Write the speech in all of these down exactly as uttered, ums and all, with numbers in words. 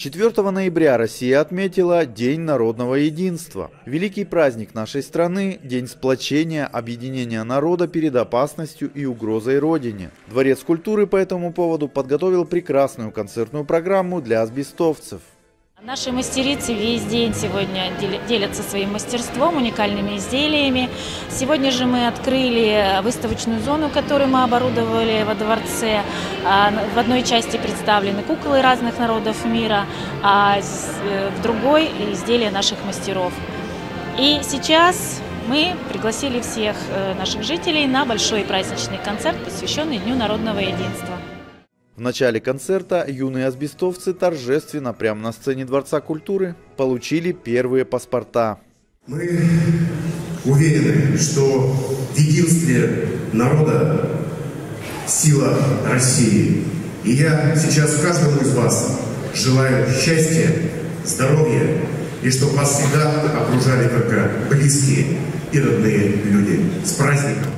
четвёртого ноября Россия отметила День народного единства. Великий праздник нашей страны, день сплочения, объединения народа перед опасностью и угрозой Родине. Дворец культуры по этому поводу подготовил прекрасную концертную программу для асбестовцев. Наши мастерицы весь день сегодня делятся своим мастерством, уникальными изделиями. Сегодня же мы открыли выставочную зону, которую мы оборудовали во дворце. В одной части представлены куклы разных народов мира, а в другой – изделия наших мастеров. И сейчас мы пригласили всех наших жителей на большой праздничный концерт, посвященный Дню народного единства. В начале концерта юные асбестовцы торжественно прямо на сцене Дворца культуры получили первые паспорта. Мы уверены, что в единстве народа сила России. И я сейчас каждому из вас желаю счастья, здоровья и чтобы вас всегда окружали только близкие и родные люди. С праздником!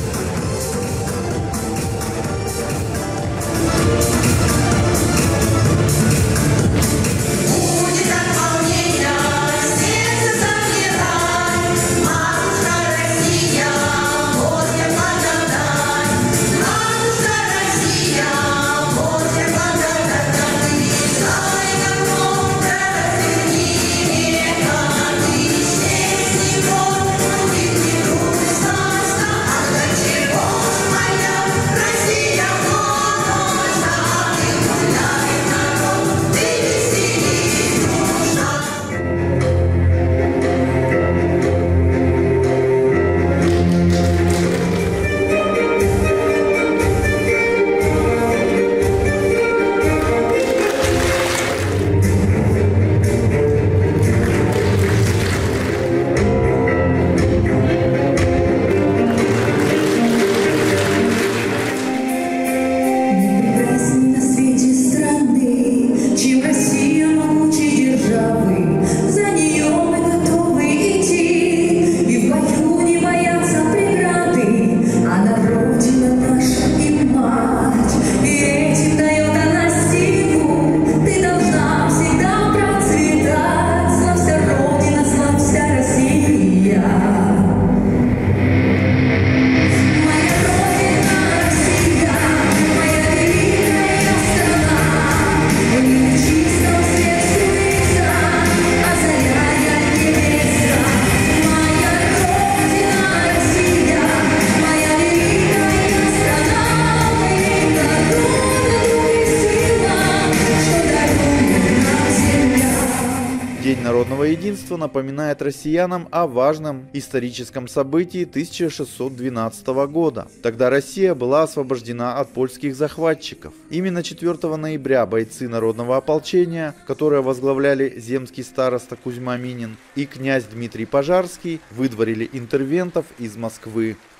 День народного единства напоминает россиянам о важном историческом событии тысяча шестьсот двенадцатого года. Тогда Россия была освобождена от польских захватчиков. Именно четвёртого ноября бойцы народного ополчения, которые возглавляли земский староста Кузьма Минин и князь Дмитрий Пожарский, выдворили интервентов из Москвы.